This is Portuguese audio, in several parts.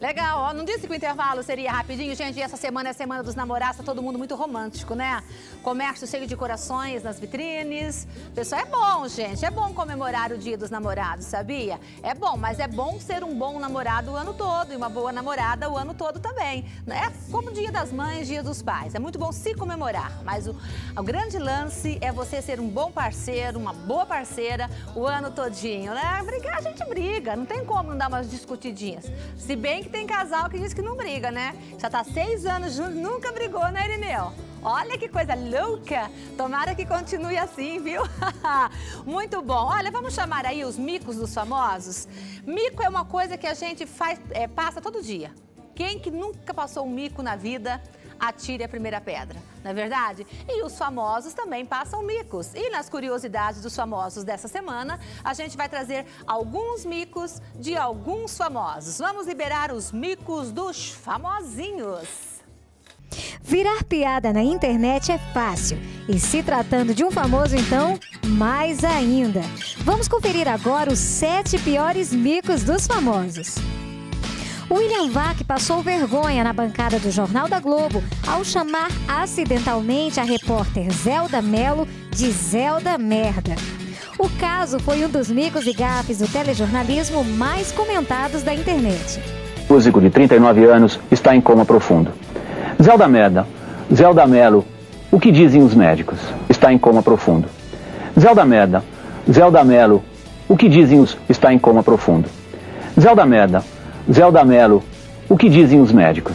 Legal, ó, não disse que o intervalo seria rapidinho, gente? E essa semana é a Semana dos Namorados, tá todo mundo muito romântico, né? Comércio cheio de corações nas vitrines. Pessoal, é bom, gente, é bom comemorar o Dia dos Namorados, sabia? É bom, mas é bom ser um bom namorado o ano todo e uma boa namorada o ano todo também. É como o Dia das Mães, Dia dos Pais, é muito bom se comemorar, mas o grande lance é você ser um bom parceiro, uma boa parceira o ano todinho, né? Brigar, a gente briga, não tem como não dar umas discutidinhas. Se bem que tem casal que diz que não briga, né? Já tá 6 anos juntos, nunca brigou, né, Irineu? Olha que coisa louca! Tomara que continue assim, viu? Muito bom. Olha, vamos chamar aí os micos dos famosos? Mico é uma coisa que a gente passa todo dia. Quem que nunca passou um mico na vida, atire a primeira pedra, não é verdade? E os famosos também passam micos. E nas curiosidades dos famosos dessa semana, a gente vai trazer alguns micos de alguns famosos. Vamos liberar os micos dos famosinhos. Virar piada na internet é fácil. E se tratando de um famoso, então, mais ainda. Vamos conferir agora os 7 piores micos dos famosos. William Vac passou vergonha na bancada do Jornal da Globo ao chamar acidentalmente a repórter Zelda Mello de Zelda Merda. O caso foi um dos micos e gafes do telejornalismo mais comentados da internet. O músico de 39 anos está em coma profundo. Zelda Merda, Zelda Mello, o que dizem os médicos? Está em coma profundo. Zelda Merda, Zelda Mello, o que dizem os... Está em coma profundo. Zelda Merda, Zelda Mello, o que dizem os médicos?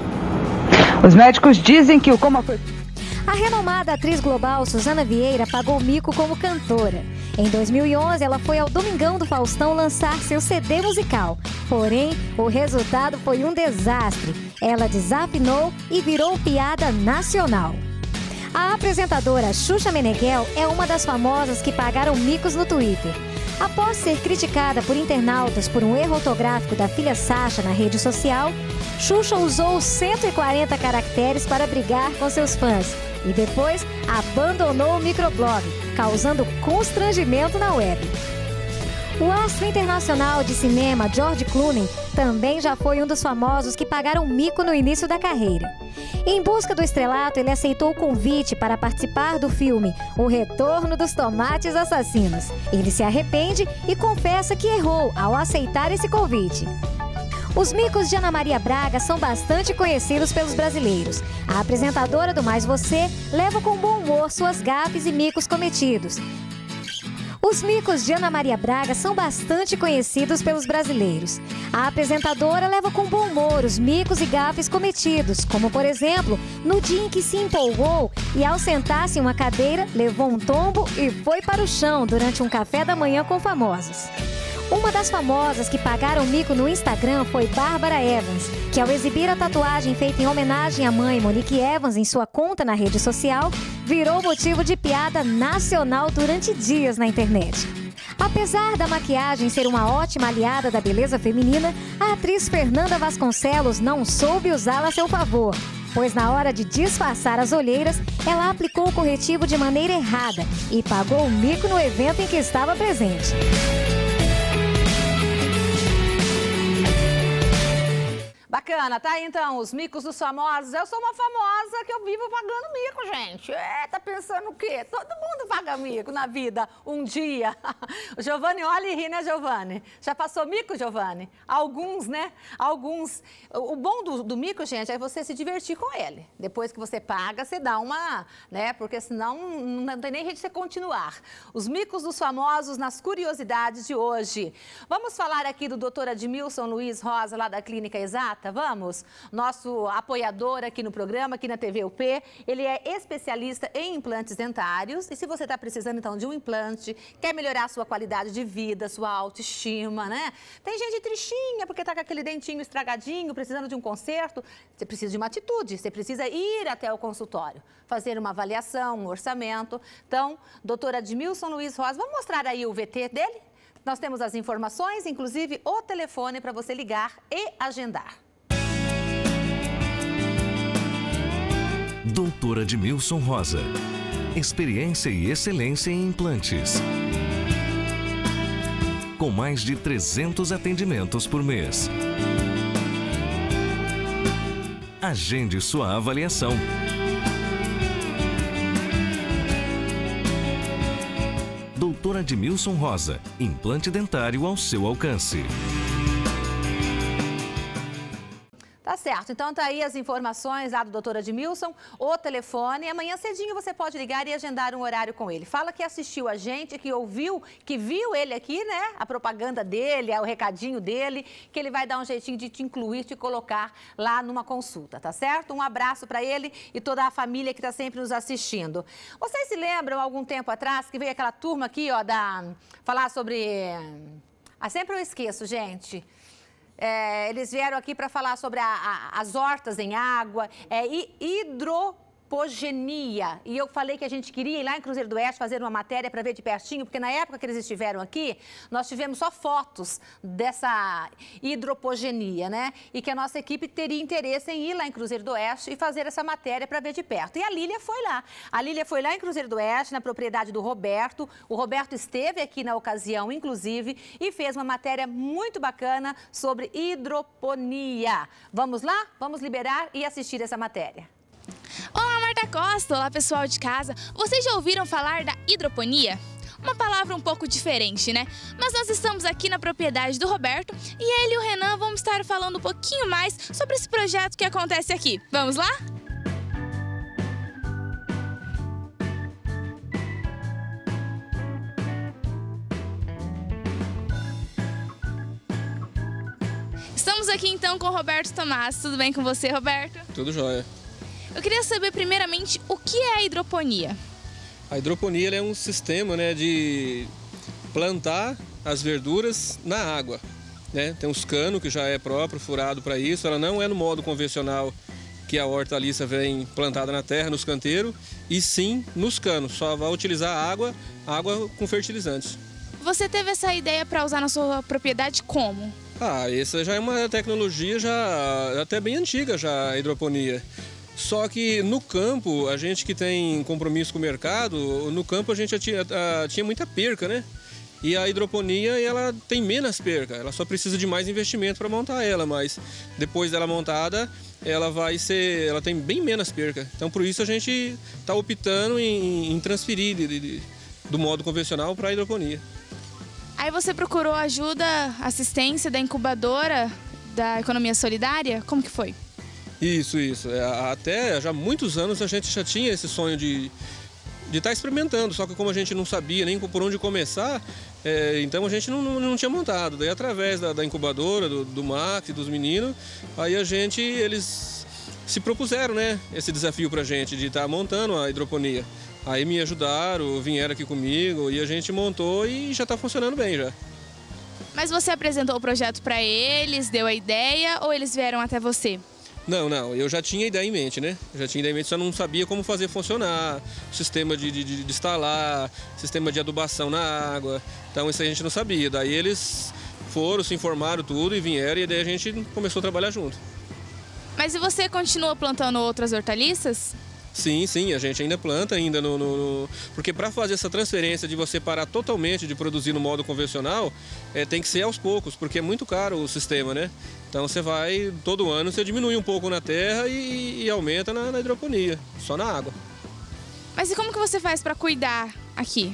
Os médicos dizem que o coma foi... A renomada atriz global Suzana Vieira pagou mico como cantora. Em 2011, ela foi ao Domingão do Faustão lançar seu CD musical. Porém, o resultado foi um desastre. Ela desafinou e virou piada nacional. A apresentadora Xuxa Meneghel é uma das famosas que pagaram micos no Twitter. Após ser criticada por internautas por um erro ortográfico da filha Sasha na rede social, Xuxa usou 140 caracteres para brigar com seus fãs e depois abandonou o microblog, causando constrangimento na web. O astro internacional de cinema George Clooney também já foi um dos famosos que pagaram mico no início da carreira. Em busca do estrelato, ele aceitou o convite para participar do filme O Retorno dos Tomates Assassinos. Ele se arrepende e confessa que errou ao aceitar esse convite. Os micos de Ana Maria Braga são bastante conhecidos pelos brasileiros. A apresentadora do Mais Você leva com bom humor suas gafes e micos cometidos. Os micos de Ana Maria Braga são bastante conhecidos pelos brasileiros. A apresentadora leva com bom humor os micos e gafes cometidos, como, por exemplo, no dia em que se empolgou e, ao sentar-se em uma cadeira, levou um tombo e foi para o chão durante um café da manhã com famosos. Uma das famosas que pagaram mico no Instagram foi Bárbara Evans, que ao exibir a tatuagem feita em homenagem à mãe Monique Evans em sua conta na rede social, virou motivo de piada nacional durante dias na internet. Apesar da maquiagem ser uma ótima aliada da beleza feminina, a atriz Fernanda Vasconcelos não soube usá-la a seu favor, pois na hora de disfarçar as olheiras, ela aplicou o corretivo de maneira errada e pagou o mico no evento em que estava presente. Bacana, tá aí então, os micos dos famosos. Eu sou uma famosa que eu vivo pagando mico, gente. Tá pensando o quê? Todo mundo paga mico na vida, um dia. O Giovanni olha e ri, né, Giovanni? Já passou mico, Giovanni? Alguns, né? Alguns. O bom do mico, gente, é você se divertir com ele. Depois que você paga, você dá uma, né? Porque senão não tem nem jeito de você continuar. Os micos dos famosos nas curiosidades de hoje. Vamos falar aqui do Dr. Admilson Luiz Rosa, lá da Clínica Exata? Vamos? Nosso apoiador aqui no programa, aqui na TV UP, ele é especialista em implantes dentários. E se você está precisando, então, de um implante, quer melhorar a sua qualidade de vida, sua autoestima, né? Tem gente tristinha porque está com aquele dentinho estragadinho, precisando de um conserto. Você precisa de uma atitude, você precisa ir até o consultório, fazer uma avaliação, um orçamento. Então, doutor Admilson Luiz Rosa, vamos mostrar aí o VT dele? Nós temos as informações, inclusive o telefone para você ligar e agendar. Doutora Admilson Rosa. Experiência e excelência em implantes. Com mais de 300 atendimentos por mês. Agende sua avaliação. Doutora Admilson Rosa, implante dentário ao seu alcance. Tá certo, então tá aí as informações lá do doutor Admilson, o telefone. Amanhã cedinho você pode ligar e agendar um horário com ele. Fala que assistiu a gente, que ouviu, que viu ele aqui, né? A propaganda dele, o recadinho dele, que ele vai dar um jeitinho de te incluir, te colocar lá numa consulta, tá certo? Um abraço para ele e toda a família que tá sempre nos assistindo. Vocês se lembram, algum tempo atrás, que veio aquela turma aqui, ó, falar sobre... sempre eu esqueço, gente. Eles vieram aqui para falar sobre as hortas em água, hidropogenia. E eu falei que a gente queria ir lá em Cruzeiro do Oeste fazer uma matéria para ver de pertinho, porque na época que eles estiveram aqui, nós tivemos só fotos dessa hidropogenia, né? E que a nossa equipe teria interesse em ir lá em Cruzeiro do Oeste e fazer essa matéria para ver de perto. E a Lília foi lá. A Lília foi lá em Cruzeiro do Oeste, na propriedade do Roberto. O Roberto esteve aqui na ocasião, inclusive, e fez uma matéria muito bacana sobre hidroponia. Vamos lá? Vamos liberar e assistir essa matéria. Olá, Marta Costa! Olá, pessoal de casa! Vocês já ouviram falar da hidroponia? Uma palavra um pouco diferente, né? Mas nós estamos aqui na propriedade do Roberto e ele e o Renan vão estar falando um pouquinho mais sobre esse projeto que acontece aqui. Vamos lá? Estamos aqui então com o Roberto Tomás. Tudo bem com você, Roberto? Tudo jóia. Eu queria saber primeiramente o que é a hidroponia. A hidroponia é um sistema, né, de plantar as verduras na água, né? Tem uns canos que já é próprio, furado para isso. Ela não é no modo convencional que a hortaliça vem plantada na terra, nos canteiros, e sim nos canos. Só vai utilizar água com fertilizantes. Você teve essa ideia para usar na sua propriedade como? Essa já é uma tecnologia já até bem antiga, já, a hidroponia. Só que no campo, a gente que tem compromisso com o mercado, no campo a gente tinha muita perca, né? E a hidroponia, ela tem menos perca, ela só precisa de mais investimento para montar ela, mas depois dela montada, ela tem bem menos perca. Então por isso a gente está optando em transferir do modo convencional para a hidroponia. Aí você procurou ajuda, assistência da incubadora da economia solidária? Como que foi? Isso. Até já há muitos anos a gente já tinha esse sonho de estar experimentando, só que como a gente não sabia nem por onde começar, então a gente não tinha montado. Daí através da incubadora, do Max, dos meninos, aí eles se propuseram, né, esse desafio pra gente de estar montando a hidroponia. Aí me ajudaram, vieram aqui comigo e a gente montou e já está funcionando bem já. Mas você apresentou o projeto para eles, deu a ideia ou eles vieram até você? Não, eu já tinha ideia em mente, né? Só não sabia como fazer funcionar, sistema de instalar, sistema de adubação na água. Então isso a gente não sabia. Daí eles foram, se informaram tudo e vieram e daí a gente começou a trabalhar junto. Mas e você continua plantando outras hortaliças? Sim, a gente ainda planta porque para fazer essa transferência de você parar totalmente de produzir no modo convencional, tem que ser aos poucos, porque é muito caro o sistema, né? Então todo ano você diminui um pouco na terra e aumenta na hidroponia, só na água. Mas e como que você faz para cuidar aqui?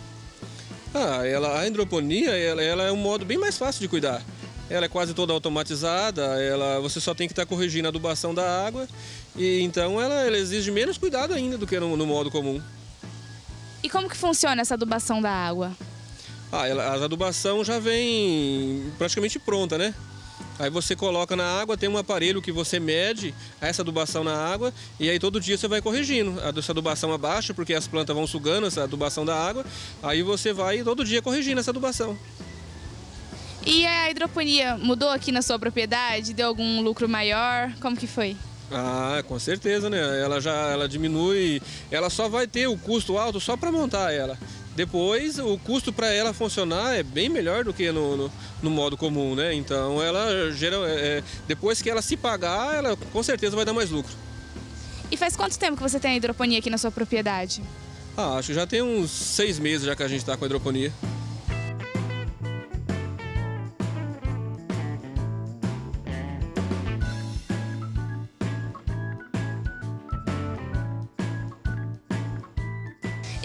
A hidroponia ela é um modo bem mais fácil de cuidar. Ela é quase toda automatizada, você só tem que estar corrigindo a adubação da água, e então ela exige menos cuidado ainda do que no modo comum. E como que funciona essa adubação da água? A adubação já vem praticamente pronta, né? Aí você coloca na água, tem um aparelho que você mede essa adubação na água e aí todo dia você vai corrigindo. Essa adubação abaixa porque as plantas vão sugando essa adubação da água, aí você vai todo dia corrigindo essa adubação. E a hidroponia mudou aqui na sua propriedade? Deu algum lucro maior? Como que foi? Com certeza, né? Ela diminui, ela só vai ter o custo alto só para montar ela. Depois, o custo para ela funcionar é bem melhor do que no modo comum, né? Então, depois que ela se pagar, ela com certeza vai dar mais lucro. E faz quanto tempo que você tem a hidroponia aqui na sua propriedade? Acho que já tem uns 6 meses já que a gente está com a hidroponia.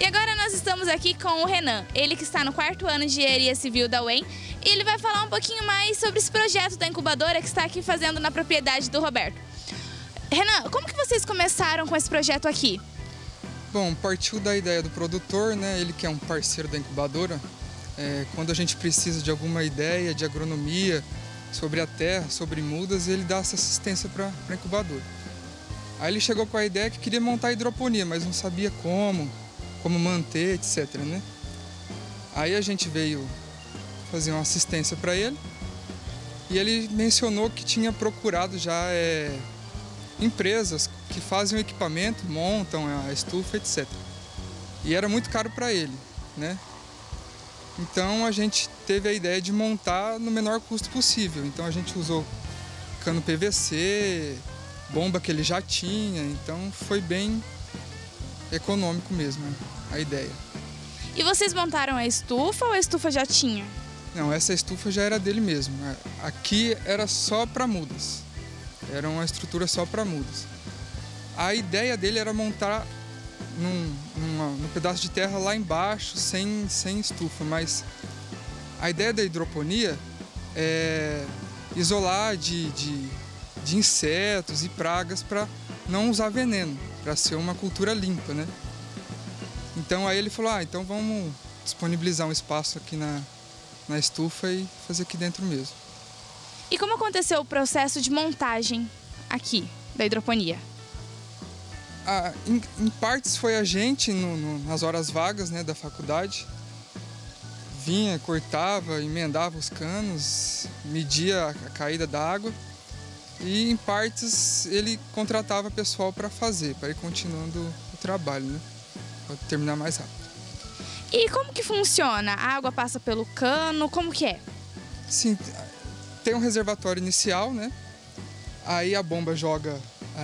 E agora nós estamos aqui com o Renan, ele que está no 4º ano de Engenharia Civil da UEM, e ele vai falar um pouquinho mais sobre esse projeto da incubadora que está aqui fazendo na propriedade do Roberto. Renan, como que vocês começaram com esse projeto aqui? Bom, partiu da ideia do produtor, né? Ele que é um parceiro da incubadora. Quando a gente precisa de alguma ideia de agronomia sobre a terra, sobre mudas, ele dá essa assistência para a incubadora. Aí ele chegou com a ideia que queria montar a hidroponia, mas não sabia como manter, etc, né? Aí a gente veio fazer uma assistência para ele e ele mencionou que tinha procurado já empresas que fazem o equipamento, montam a estufa, etc. E era muito caro para ele, né? Então a gente teve a ideia de montar no menor custo possível. Então a gente usou cano PVC, bomba que ele já tinha, então foi bem econômico mesmo a ideia. E vocês montaram a estufa ou a estufa já tinha? Não, essa estufa já era dele mesmo. Aqui era só para mudas. Era uma estrutura só para mudas. A ideia dele era montar num pedaço de terra lá embaixo, sem estufa, mas a ideia da hidroponia é isolar de insetos e pragas para não usar veneno, para ser uma cultura limpa, né? Então aí ele falou, então vamos disponibilizar um espaço aqui na estufa e fazer aqui dentro mesmo. E como aconteceu o processo de montagem aqui da hidroponia? Em partes foi a gente, nas horas vagas, né, da faculdade, vinha, cortava, emendava os canos, media a caída da água, e em partes ele contratava pessoal para fazer, para ir continuando o trabalho, né, para terminar mais rápido. E como que funciona? A água passa pelo cano, como que é? Sim, tem um reservatório inicial, né, aí a bomba joga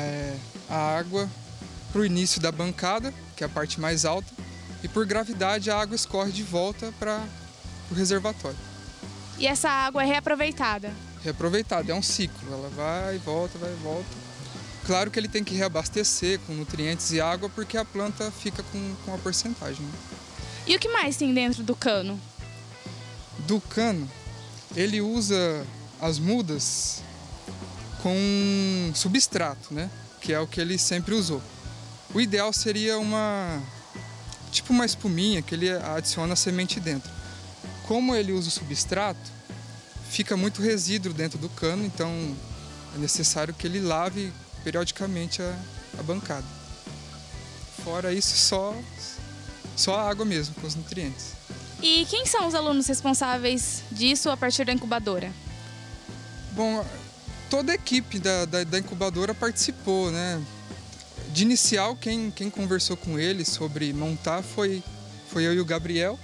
a água para o início da bancada, que é a parte mais alta, e por gravidade a água escorre de volta para o reservatório. E essa água é reaproveitada? Reaproveitada, é um ciclo, ela vai e volta, vai e volta. Claro que ele tem que reabastecer com nutrientes e água, porque a planta fica com a porcentagem. Né? E o que mais tem dentro do cano? Do cano, ele usa as mudas com substrato, né? Que é o que ele sempre usou. O ideal seria tipo uma espuminha que ele adiciona a semente dentro. Como ele usa o substrato, fica muito resíduo dentro do cano, então é necessário que ele lave periodicamente a bancada. Fora isso, só a água mesmo, com os nutrientes. E quem são os alunos responsáveis disso a partir da incubadora? Bom, toda a equipe da incubadora participou, né? De inicial, quem conversou com ele sobre montar foi eu e o Gabriel,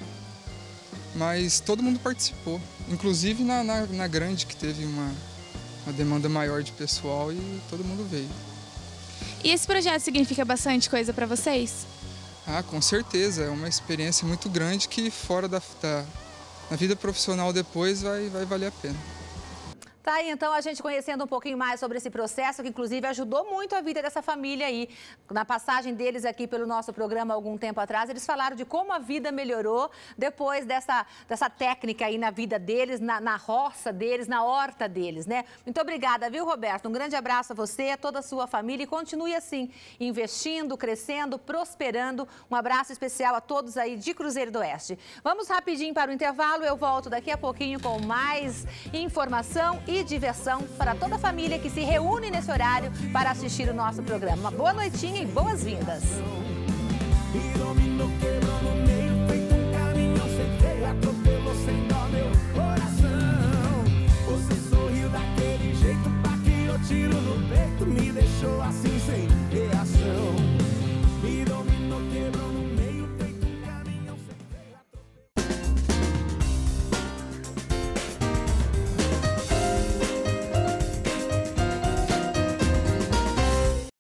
mas todo mundo participou, inclusive na grande, que teve uma demanda maior de pessoal e todo mundo veio. E esse projeto significa bastante coisa para vocês? Com certeza, é uma experiência muito grande que fora da vida profissional depois vai valer a pena. Tá aí, então, a gente conhecendo um pouquinho mais sobre esse processo, que inclusive ajudou muito a vida dessa família aí. Na passagem deles aqui pelo nosso programa há algum tempo atrás, eles falaram de como a vida melhorou depois dessa técnica aí na vida deles, na roça deles, na horta deles, né? Muito obrigada, viu, Roberto? Um grande abraço a você, a toda a sua família, e continue assim, investindo, crescendo, prosperando. Um abraço especial a todos aí de Cruzeiro do Oeste. Vamos rapidinho para o intervalo, eu volto daqui a pouquinho com mais informação e diversão para toda a família que se reúne nesse horário para assistir o nosso programa. Uma boa noitinha e boas-vindas. Você sorriu daquele jeito, pra que eu tiro no peito, me deixou assim.